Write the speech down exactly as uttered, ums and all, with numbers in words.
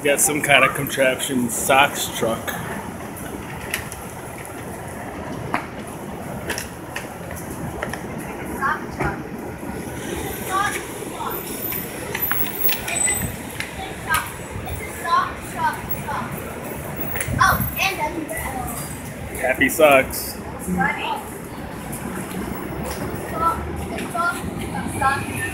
got some kind of contraption socks truck. Happy socks. It's funny.